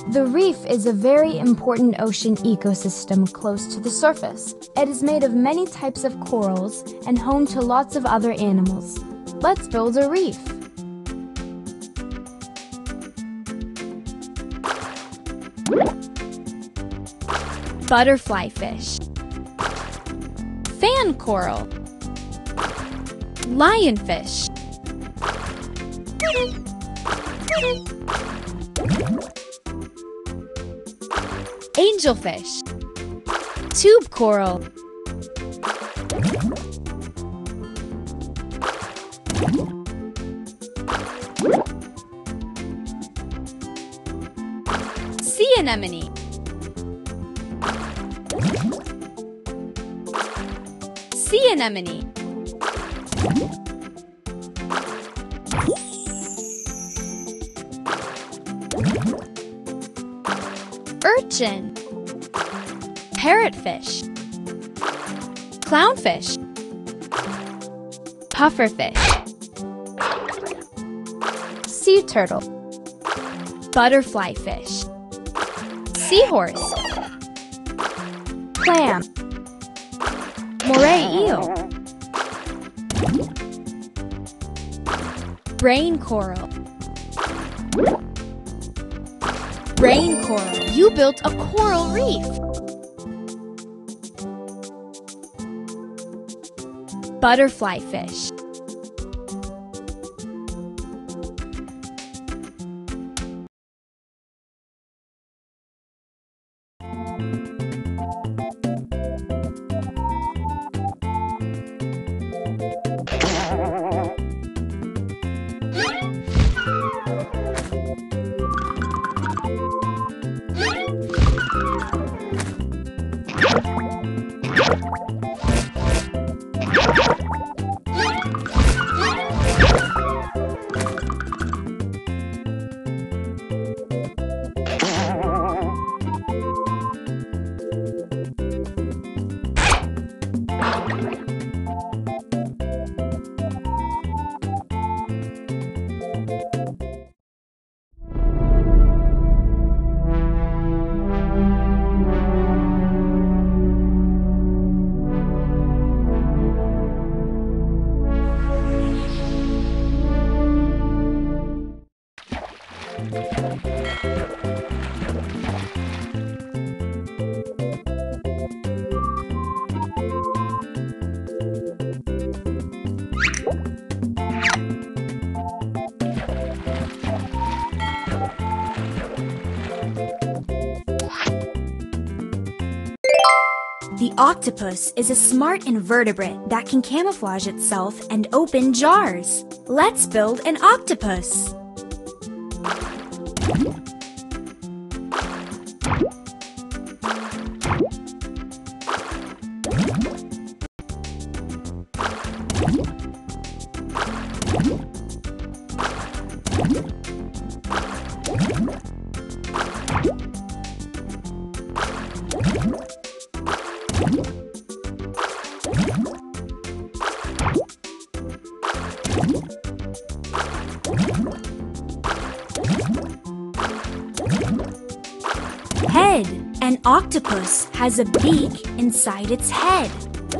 The reef is a very important ocean ecosystem close to the surface. It is made of many types of corals and home to lots of other animals. Let's build a reef. Butterfly fish, fan coral, lionfish, angelfish, tube coral, sea anemone, sea anemone, urchin, parrotfish, clownfish, pufferfish, sea turtle, butterfly fish, seahorse, clam, moray eel, brain coral. Brain coral, you built a coral reef. Butterfly fish, The octopus is a smart invertebrate that can camouflage itself and open jars. Let's build an octopus. Head. An octopus has a beak inside its head.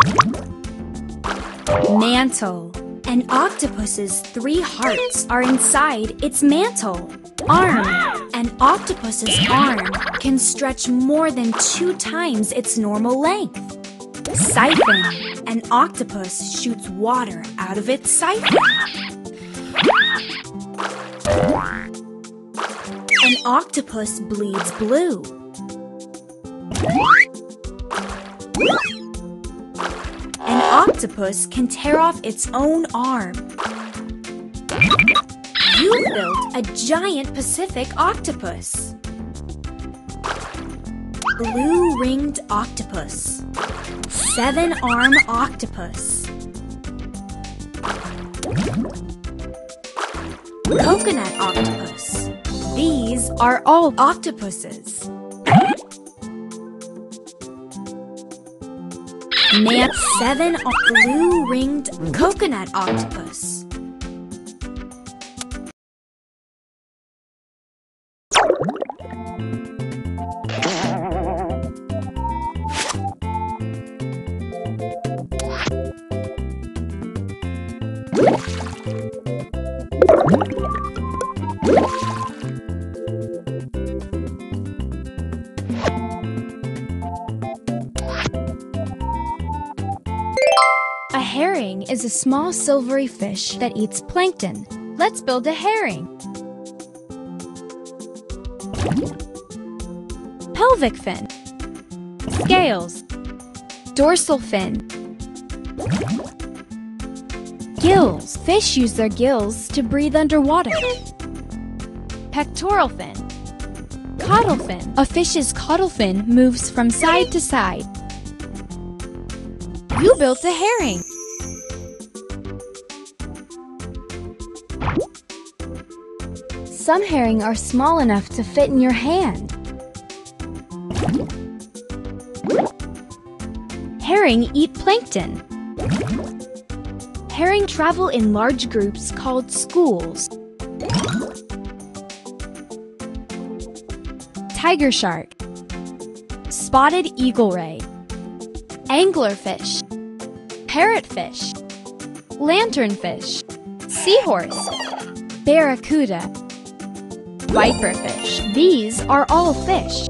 Mantle. An octopus's 3 hearts are inside its mantle. Arm. An octopus's arm can stretch more than 2 times its normal length. Siphon. An octopus shoots water out of its siphon. An octopus bleeds blue. An octopus can tear off its own arm. You built a giant Pacific octopus. Blue-ringed octopus. 7-arm octopus. Coconut octopus. These are all octopuses. Name 7 blue-ringed coconut octopus. A herring is a small silvery fish that eats plankton. Let's build a herring. Pelvic fin. Scales. Dorsal fin. Gills. Fish use their gills to breathe underwater. Pectoral fin. Caudal fin. A fish's caudal fin moves from side to side. You built a herring. Some herring are small enough to fit in your hand. Herring eat plankton. Herring travel in large groups called schools. Tiger shark. Spotted eagle ray. Anglerfish. Parrotfish. Lanternfish. Seahorse. Barracuda. Viperfish. These are all fish.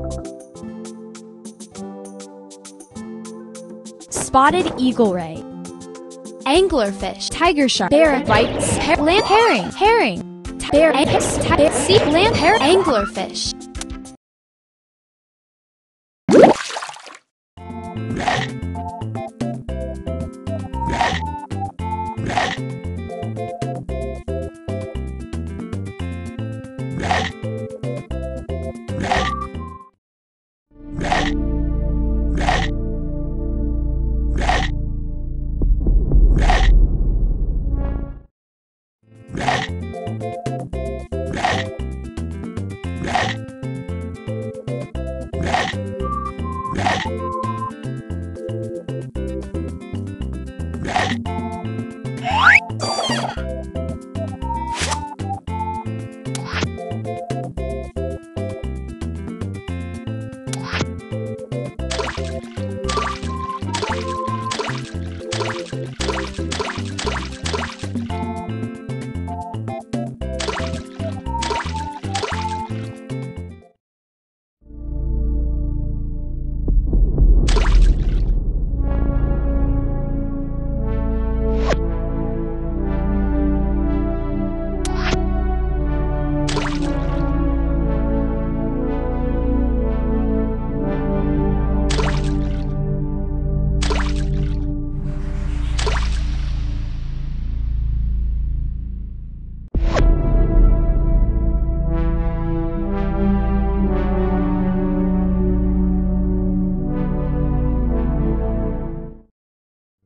Spotted eagle ray. Anglerfish. Tiger shark. Herring. Herring. Sea land. Anglerfish.